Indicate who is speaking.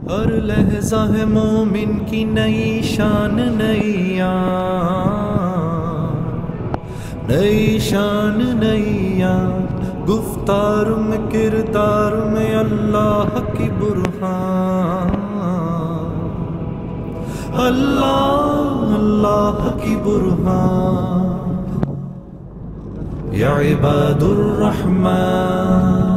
Speaker 1: हर लहजा है मोमिन की नई शान नैया, नई शान नैया। गुफ्तार में किरदार में अल्लाह की बुरहान, अल्लाह अल्लाह की बुरहान। या इबादुर रहमान